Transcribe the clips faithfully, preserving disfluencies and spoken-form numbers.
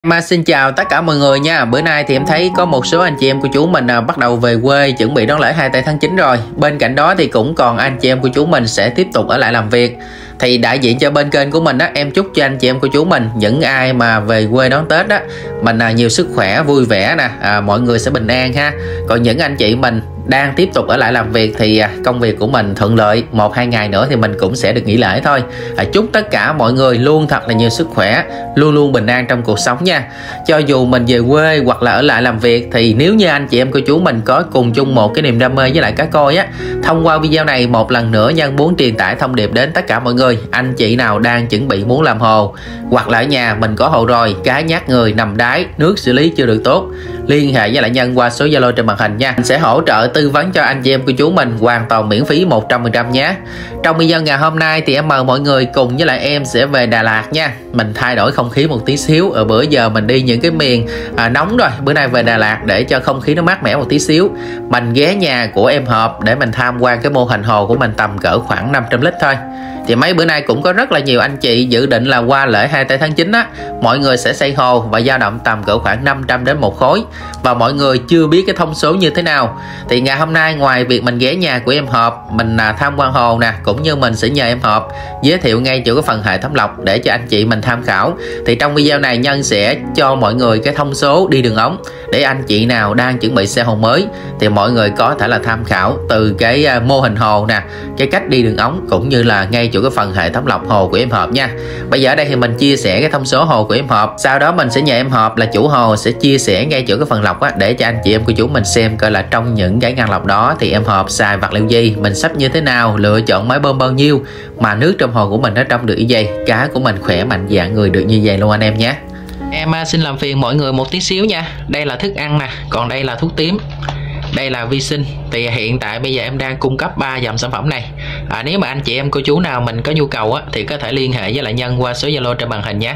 Mà xin chào tất cả mọi người nha. Bữa nay thì em thấy có một số anh chị em của chú mình à, bắt đầu về quê chuẩn bị đón lễ hai tây tháng chín rồi. Bên cạnh đó thì cũng còn anh chị em của chú mình sẽ tiếp tục ở lại làm việc. Thì đại diện cho bên kênh của mình á, em chúc cho anh chị em của chú mình, những ai mà về quê đón Tết á, mình à, nhiều sức khỏe, vui vẻ nè, à, mọi người sẽ bình an ha. Còn những anh chị mình đang tiếp tục ở lại làm việc thì công việc của mình thuận lợi, một hai ngày nữa thì mình cũng sẽ được nghỉ lễ thôi. À, chúc tất cả mọi người luôn thật là nhiều sức khỏe, luôn luôn bình an trong cuộc sống nha. Cho dù mình về quê hoặc là ở lại làm việc thì nếu như anh chị em của chú mình có cùng chung một cái niềm đam mê với lại cá coi á, thông qua video này một lần nữa Nhân muốn truyền tải thông điệp đến tất cả mọi người. Anh chị nào đang chuẩn bị muốn làm hồ hoặc là ở nhà mình có hồ rồi, cá nhát người nằm đáy, nước xử lý chưa được tốt, liên hệ với lại Nhân qua số Zalo trên màn hình nha. Mình sẽ hỗ trợ tư vấn cho anh chị em của chú mình hoàn toàn miễn phí một trăm phần trăm nhé. Trong video ngày hôm nay thì em mời mọi người cùng với lại em sẽ về Đà Lạt nha. Mình thay đổi không khí một tí xíu. Ở bữa giờ mình đi những cái miền à, nóng rồi, bữa nay về Đà Lạt để cho không khí nó mát mẻ một tí xíu. Mình ghé nhà của em Hợp để mình tham quan cái mô hình hồ của mình tầm cỡ khoảng năm trăm lít thôi. Thì mấy bữa nay cũng có rất là nhiều anh chị dự định là qua lễ hai tây tháng chín á, mọi người sẽ xây hồ và dao động tầm cỡ khoảng năm trăm đến một khối, và mọi người chưa biết cái thông số như thế nào. Thì ngày hôm nay ngoài việc mình ghé nhà của em Hợp mình à, tham quan hồ nè, cũng như mình sẽ nhờ em Hợp giới thiệu ngay chỗ cái phần hệ thống lọc để cho anh chị mình tham khảo. Thì trong video này Nhân sẽ cho mọi người cái thông số đi đường ống để anh chị nào đang chuẩn bị xe hồ mới thì mọi người có thể là tham khảo từ cái à, mô hình hồ nè, cái cách đi đường ống, cũng như là ngay chỗ cái phần hệ thống lọc hồ của em Hợp nha. Bây giờ ở đây thì mình chia sẻ cái thông số hồ của em Hợp, sau đó mình sẽ nhờ em Hợp là chủ hồ sẽ chia sẻ ngay chỗ cái phần lọc á, để cho anh chị em của chú mình xem coi là trong những cái ngăn lọc đó thì em Hợp xài vật liệu gì, mình sắp như thế nào, lựa chọn máy bơm bao nhiêu, mà nước trong hồ của mình nó trong được như vậy, cá của mình khỏe mạnh dạng người được như vậy luôn anh em nhé. Em xin làm phiền mọi người một tí xíu nha. Đây là thức ăn nè, còn đây là thuốc tím, đây là vi sinh. Thì hiện tại bây giờ em đang cung cấp ba dòng sản phẩm này. à, Nếu mà anh chị em cô chú nào mình có nhu cầu á, thì có thể liên hệ với lại Nhân qua số Zalo trên màn hình nhé.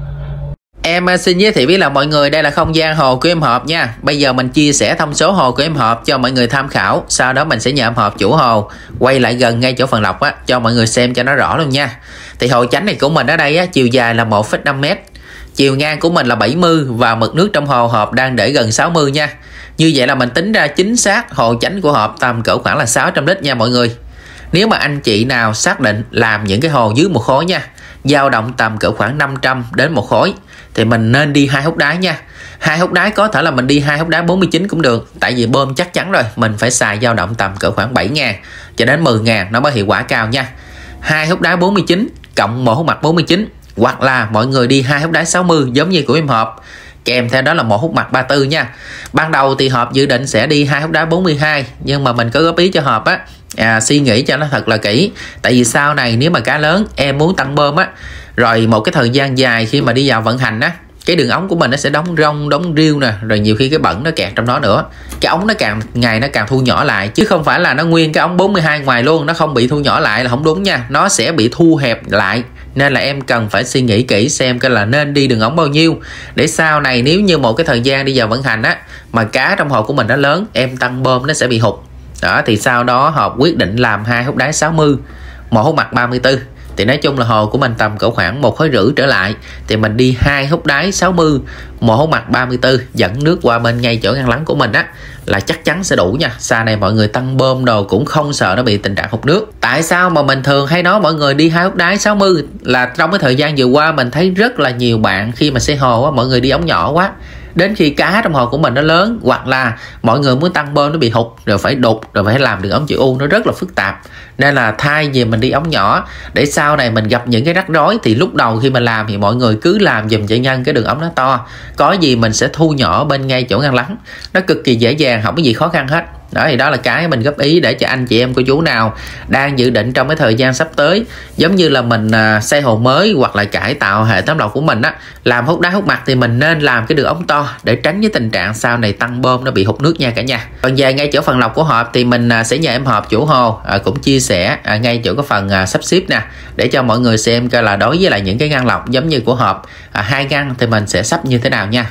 Em xin giới thiệu với là mọi người, đây là không gian hồ của em Hợp nha. Bây giờ mình chia sẻ thông số hồ của em Hợp cho mọi người tham khảo. Sau đó mình sẽ nhờ em Hợp chủ hồ quay lại gần ngay chỗ phần lọc á, cho mọi người xem cho nó rõ luôn nha. Thì hồ chánh này của mình ở đây á, chiều dài là một phẩy năm mét, chiều ngang của mình là bảy mươi, và mực nước trong hồ Hợp đang để gần sáu mươi nha. Như vậy là mình tính ra chính xác hồ chánh của Hợp tầm cỡ khoảng là sáu trăm lít nha mọi người. Nếu mà anh chị nào xác định làm những cái hồ dưới một khối nha, dao động tầm cỡ khoảng năm trăm đến một khối, thì mình nên đi hai hốc đáy nha. Hai hốc đáy có thể là mình đi hai hốc đáy bốn mươi chín cũng được, tại vì bơm chắc chắn rồi, mình phải xài dao động tầm cỡ khoảng bảy ngàn cho đến mười ngàn nó mới hiệu quả cao nha. Hai hốc đáy bốn mươi chín cộng một hốc mặt bốn mươi chín, hoặc là mọi người đi hai hốc đáy sáu mươi giống như của em Hợp, kèm theo đó là một hút mặt ba mươi tư nha. Ban đầu thì Hợp dự định sẽ đi hai hốc đá bốn mươi hai, nhưng mà mình có góp ý cho Hợp á, à, suy nghĩ cho nó thật là kỹ. Tại vì sau này nếu mà cá lớn em muốn tăng bơm á, rồi một cái thời gian dài khi mà đi vào vận hành á, cái đường ống của mình nó sẽ đóng rông, đóng riêu nè, rồi nhiều khi cái bẩn nó kẹt trong đó nữa. Cái ống nó càng ngày nó càng thu nhỏ lại, chứ không phải là nó nguyên cái ống bốn mươi hai ngoài luôn, nó không bị thu nhỏ lại là không đúng nha, nó sẽ bị thu hẹp lại. Nên là em cần phải suy nghĩ kỹ xem coi là nên đi đường ống bao nhiêu, để sau này nếu như một cái thời gian đi vào vận hành á, mà cá trong hồ của mình nó lớn, em tăng bơm nó sẽ bị hụt đó. Thì sau đó Hợp quyết định làm hai hốc đáy sáu mươi, một hốc mặt ba mươi tư. Thì nói chung là hồ của mình tầm cỡ khoảng một khối rưỡi trở lại, thì mình đi hai hốc đáy sáu mươi, một hốc mặt ba mươi tư, dẫn nước qua bên ngay chỗ ngăn lắng của mình á, là chắc chắn sẽ đủ nha. Sau này mọi người tăng bơm đồ cũng không sợ nó bị tình trạng hụt nước. Tại sao mà mình thường hay nói mọi người đi hai hốc đáy sáu mươi, là trong cái thời gian vừa qua mình thấy rất là nhiều bạn khi mà xây hồ á, mọi người đi ống nhỏ quá, đến khi cá trong hồ của mình nó lớn, hoặc là mọi người muốn tăng bơm nó bị hụt, rồi phải đục, rồi phải làm đường ống chữ U, nó rất là phức tạp. Nên là thay vì mình đi ống nhỏ, để sau này mình gặp những cái rắc rối, thì lúc đầu khi mà làm thì mọi người cứ làm dùm cho Nhân cái đường ống nó to, có gì mình sẽ thu nhỏ bên ngay chỗ ngăn lắng, nó cực kỳ dễ dàng, không có gì khó khăn hết. Đó thì đó là cái mình góp ý để cho anh chị em của chú nào đang dự định trong cái thời gian sắp tới, giống như là mình à, xây hồ mới hoặc là cải tạo hệ thống lọc của mình á, làm hút đá hút mặt, thì mình nên làm cái đường ống to để tránh cái tình trạng sau này tăng bơm nó bị hụt nước nha cả nhà. Còn về ngay chỗ phần lọc của Hợp thì mình à, sẽ nhờ em Hợp chủ hồ à, cũng chia sẻ à, ngay chỗ cái phần à, sắp xếp nè, để cho mọi người xem coi là đối với lại những cái ngăn lọc giống như của Hợp à, hai ngăn thì mình sẽ sắp như thế nào nha.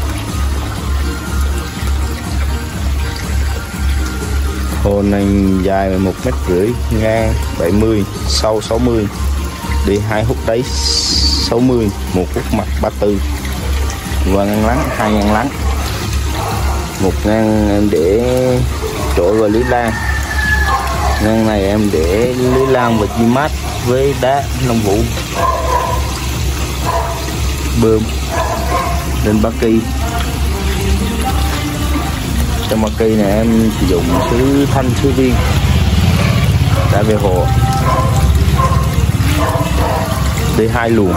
Hồ này dài một mét rưỡi, ngang bảy mươi, sâu sáu mươi, đi hai hút đáy sáu mươi, một hút mặt ba mươi tư. và ngăn lắng, hai ngăn lắng. Một ngăn em để trội vào lưới lan, ngăn này em để lưới lan và chi mát với đá Long Vũ. Bơm lên ba cây. Trong ba cây này em sử dụng sứ thanh sứ viên đã về hồ để hai luồng.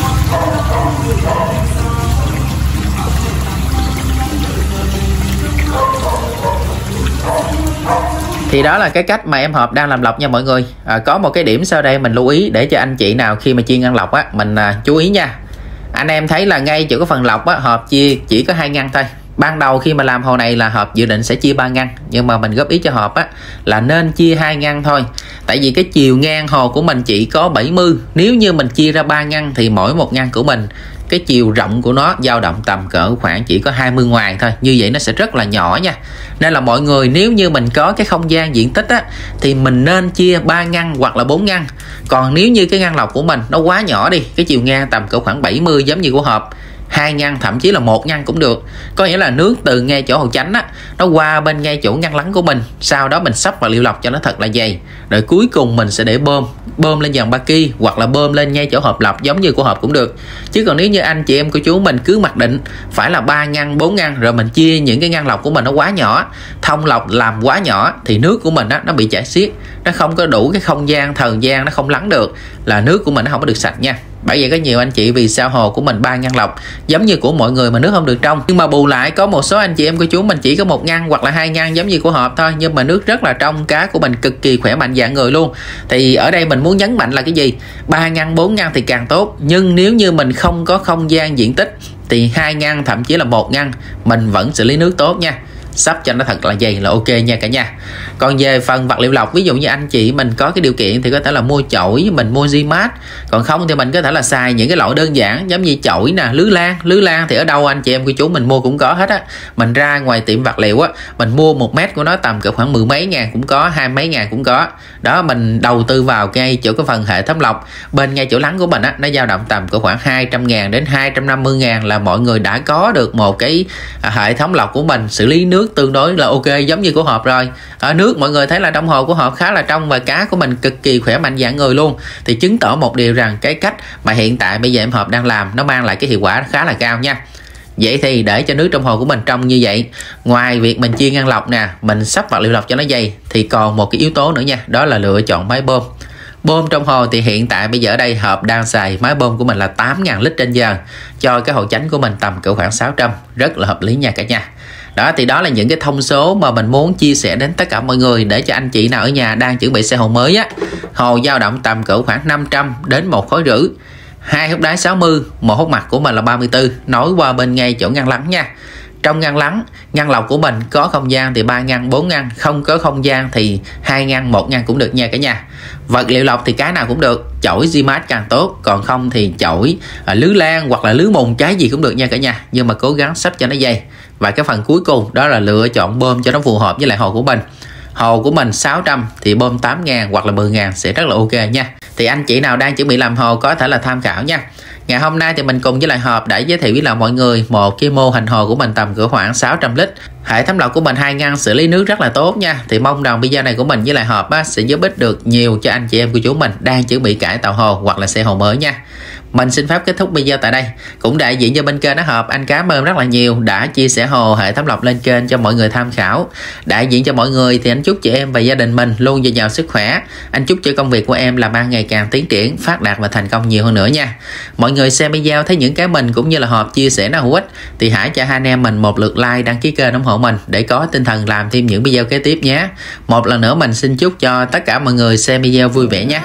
Thì đó là cái cách mà em Hợp đang làm lọc nha mọi người. à, Có một cái điểm sau đây mình lưu ý để cho anh chị nào khi mà chia ngăn lọc á, mình à, chú ý nha. Anh em thấy là ngay chỗ cái phần lọc á, Hợp chia chỉ có hai ngăn thôi. Ban đầu khi mà làm hồ này là Hợp dự định sẽ chia ba ngăn, nhưng mà mình góp ý cho Hợp á là nên chia hai ngăn thôi. Tại vì cái chiều ngang hồ của mình chỉ có bảy mươi, nếu như mình chia ra ba ngăn thì mỗi một ngăn của mình cái chiều rộng của nó dao động tầm cỡ khoảng chỉ có hai mươi ngoài thôi. Như vậy nó sẽ rất là nhỏ nha. Nên là mọi người nếu như mình có cái không gian diện tích á thì mình nên chia ba ngăn hoặc là bốn ngăn. Còn nếu như cái ngăn lọc của mình nó quá nhỏ đi, cái chiều ngang tầm cỡ khoảng bảy mươi giống như của Hợp, hai ngăn thậm chí là một ngăn cũng được. Có nghĩa là nước từ ngay chỗ hồ chánh á nó qua bên ngay chỗ ngăn lắng của mình, sau đó mình sắp vào liệu lọc cho nó thật là dày, rồi cuối cùng mình sẽ để bơm bơm lên dàn ba ki hoặc là bơm lên ngay chỗ hộp lọc giống như của Hợp cũng được. Chứ còn nếu như anh chị em của chú mình cứ mặc định phải là ba ngăn bốn ngăn rồi mình chia những cái ngăn lọc của mình nó quá nhỏ, thông lọc làm quá nhỏ thì nước của mình á nó bị chảy xiết, nó không có đủ cái không gian thời gian, nó không lắng được, là nước của mình nó không có được sạch nha. Bởi vậy có nhiều anh chị vì sao hồ của mình ba ngăn lọc giống như của mọi người mà nước không được trong, nhưng mà bù lại có một số anh chị em của chú mình chỉ có một ngăn hoặc là hai ngăn giống như của Hợp thôi, nhưng mà nước rất là trong, cá của mình cực kỳ khỏe mạnh dạng người luôn. Thì ở đây mình muốn nhấn mạnh là cái gì? Ba ngăn bốn ngăn thì càng tốt, nhưng nếu như mình không có không gian diện tích thì hai ngăn thậm chí là một ngăn mình vẫn xử lý nước tốt nha, sắp cho nó thật là dày là ok nha cả nhà. Còn về phần vật liệu lọc, ví dụ như anh chị mình có cái điều kiện thì có thể là mua chổi, mình mua Zimat, còn không thì mình có thể là xài những cái loại đơn giản giống như chổi nè, lưới lan. Lưới lan thì ở đâu anh chị em của chú mình mua cũng có hết á. Mình ra ngoài tiệm vật liệu á, mình mua một mét của nó tầm cỡ khoảng mười mấy ngàn cũng có, hai mấy ngàn cũng có. Đó, mình đầu tư vào ngay chỗ cái phần hệ thống lọc bên ngay chỗ lắng của mình á, nó dao động tầm cỡ khoảng hai trăm ngàn đến hai trăm năm mươi ngàn là mọi người đã có được một cái hệ thống lọc của mình xử lý nước tương đối là ok giống như của Hợp rồi. Ở nước mọi người thấy là trong hồ của Hợp khá là trong và cá của mình cực kỳ khỏe mạnh dạng người luôn, thì chứng tỏ một điều rằng cái cách mà hiện tại bây giờ em Hợp đang làm nó mang lại cái hiệu quả khá là cao nha. Vậy thì để cho nước trong hồ của mình trong như vậy, ngoài việc mình chia ngăn lọc nè, mình sắp vật liệu lọc cho nó dày, thì còn một cái yếu tố nữa nha, đó là lựa chọn máy bơm. Bơm trong hồ thì hiện tại bây giờ ở đây Hợp đang xài máy bơm của mình là tám nghìn lít trên giờ, cho cái hồ chánh của mình tầm cỡ khoảng sáu trăm, rất là hợp lý nha cả nhà. Đó, thì đó là những cái thông số mà mình muốn chia sẻ đến tất cả mọi người để cho anh chị nào ở nhà đang chuẩn bị xe hồ mới á, hồ dao động tầm cỡ khoảng năm trăm đến một khối rưỡi, hai hốc đáy sáu mươi, một hốc mặt của mình là ba mươi tư, nối qua bên ngay chỗ ngăn lắng nha. Trong ngăn lắng, ngăn lọc của mình có không gian thì ba ngăn, bốn ngăn, không có không gian thì hai ngăn, một ngăn cũng được nha cả nhà. Vật liệu lọc thì cái nào cũng được, chổi Zimat càng tốt, còn không thì chổi à, lưới lan hoặc là lưới mùng, trái gì cũng được nha cả nhà, nhưng mà cố gắng sắp cho nó dày. Và cái phần cuối cùng đó là lựa chọn bơm cho nó phù hợp với lại hồ của mình. Hồ của mình sáu trăm thì bơm tám ngàn hoặc là mười ngàn sẽ rất là ok nha. Thì anh chị nào đang chuẩn bị làm hồ có thể là tham khảo nha. Ngày hôm nay thì mình cùng với lại Hợp đã giới thiệu với là mọi người một cái mô hình hồ của mình tầm cỡ khoảng sáu trăm lít. Hệ thống lọc của mình hai ngăn xử lý nước rất là tốt nha. Thì mong rằng video này của mình với lại Hợp á, sẽ giúp ích được nhiều cho anh chị em của chú mình đang chuẩn bị cải tạo hồ hoặc là xe hồ mới nha. Mình xin phép kết thúc video tại đây. Cũng đại diện cho bên kênh đó Hợp, anh cảm ơn rất là nhiều đã chia sẻ hồ hệ thống lọc lên kênh cho mọi người tham khảo. Đại diện cho mọi người thì anh chúc chị em và gia đình mình luôn dồi dào sức khỏe. Anh chúc cho công việc của em làm ăn ngày càng tiến triển, phát đạt và thành công nhiều hơn nữa nha. Mọi người xem video thấy những cái mình cũng như là Hợp chia sẻ nó hữu ích thì hãy cho hai anh em mình một lượt like, đăng ký kênh ủng hộ mình để có tinh thần làm thêm những video kế tiếp nhé. Một lần nữa mình xin chúc cho tất cả mọi người xem video vui vẻ nhé.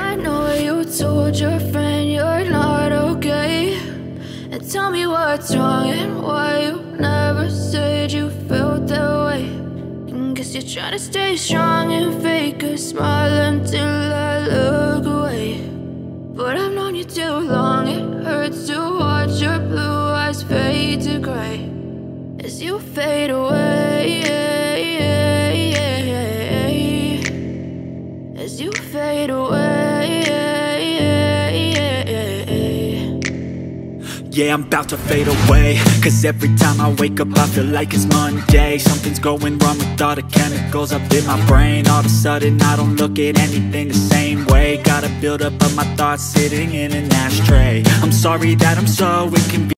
Tell me what's wrong and why you never said you felt that way. Guess you're trying to stay strong and fake a smile until I look away. But I've known you too long, it hurts to watch your blue eyes fade to gray as you fade away, as you fade away. yeah, I'm about to fade away. Cause every time I wake up I feel like it's Monday. Something's going wrong with all the chemicals up in my brain. All of a sudden I don't look at anything the same way. Got a build up of my thoughts sitting in an ashtray. I'm sorry that I'm so inconvenient.